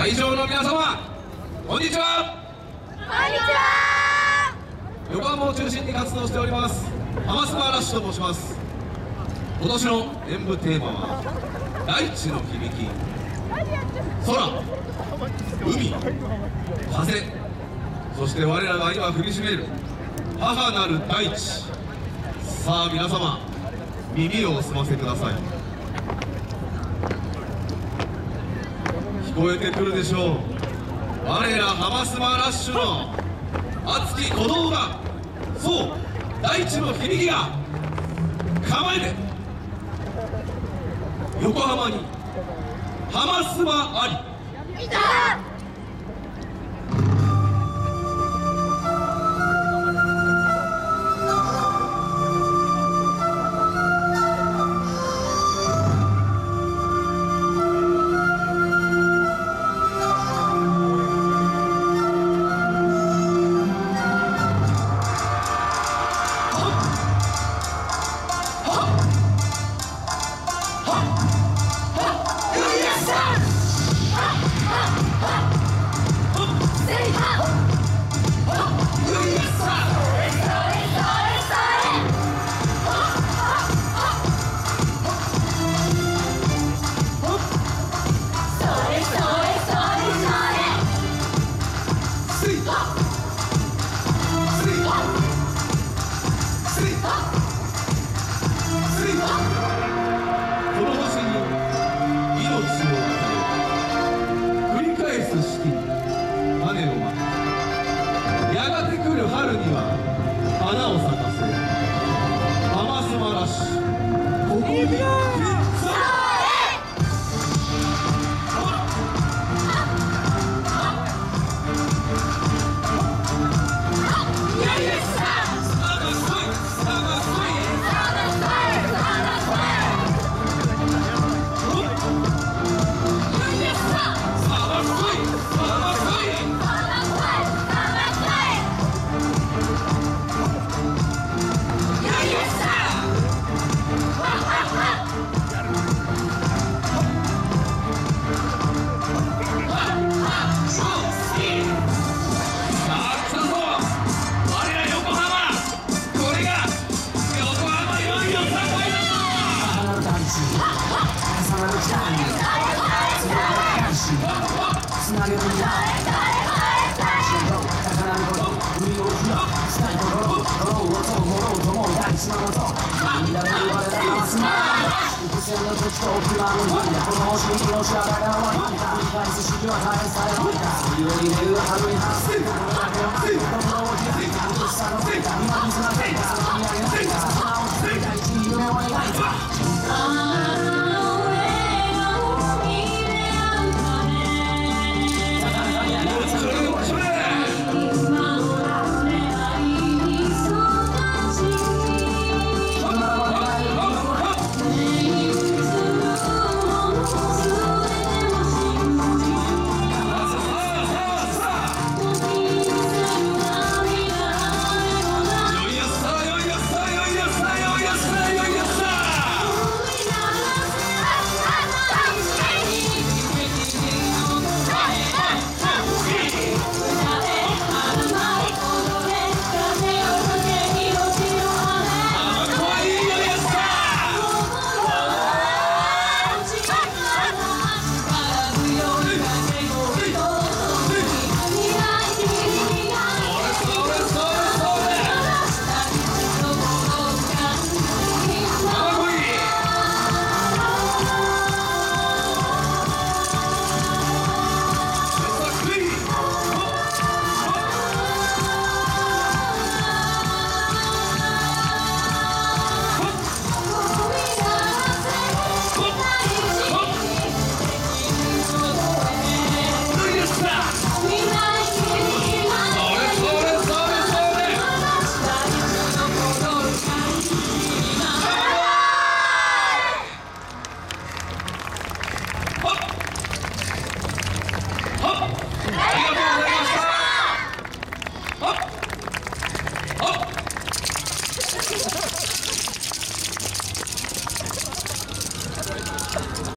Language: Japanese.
会場の皆様、こんにちは。 こんにちは。 横浜を中心に活動しておりますハマスマラッシュと申します。今年の演舞テーマは大地の響き、空、海、風、そして我らが今踏みしめる母なる大地。さあ皆様、耳をお澄ませください。聞こえてくるでしょう。我らハマスマラッシュの熱き鼓動が、そう、大地の響きが構えて、横浜にハマスマあり。 いた。 春には花を咲かせ、ハマスマラッシュ、ここにピッツァ。 つなげるんだ宝のこと海を振ろしたいところ心をともろうとも大地のもと涙で呼ばれたハマスマ伏線の時と奥側の日この星に命はだが終わり繰り返す式は大変されないか水を入れる春に話す心を開いた心を開いた美しさのせいか今につなげたその見上げないか